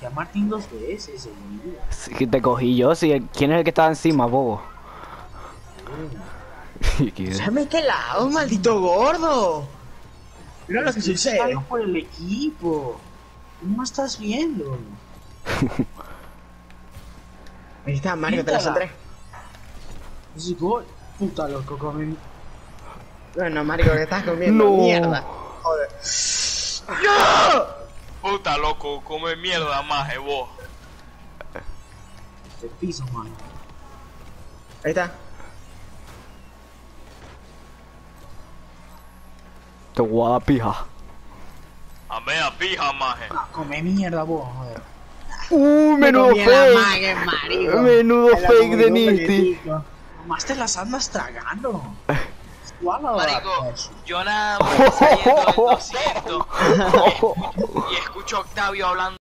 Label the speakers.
Speaker 1: Que a Martín 2 veces, seguido.
Speaker 2: Sí, que te cogí yo, sí. ¿Quién es el que estaba encima, bobo?
Speaker 3: ¡Se me este lado, maldito gordo! Mira lo que sucede.
Speaker 1: Por el equipo. ¿Cómo estás viendo?
Speaker 3: Ahí está, Mario, te la centré.
Speaker 1: Ese gol. Puta loco, comen.
Speaker 3: Bueno, Mario, que estás comiendo
Speaker 2: No.
Speaker 3: mierda. Joder. ¡No!
Speaker 4: Puta loco, come mierda más, vos.
Speaker 1: De piso, mano.
Speaker 3: Ahí está.
Speaker 2: Te guapija.
Speaker 4: A media pija, maje.
Speaker 1: Ah, come mierda, vos, joder.
Speaker 2: Menudo
Speaker 3: comí a la
Speaker 2: fake.
Speaker 3: mague, marico.
Speaker 2: Menudo
Speaker 3: Ahí la
Speaker 2: fake
Speaker 3: comí
Speaker 2: de
Speaker 3: con
Speaker 2: Nifty.
Speaker 3: pelletito.
Speaker 1: Nomás te las andas tragando. ¿Cuál
Speaker 4: Marico, yo nada más saliendo del 200 y escucho a Octavio hablando.